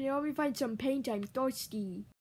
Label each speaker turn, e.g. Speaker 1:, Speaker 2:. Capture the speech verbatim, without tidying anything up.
Speaker 1: Can you help me find some paint? I'm thirsty.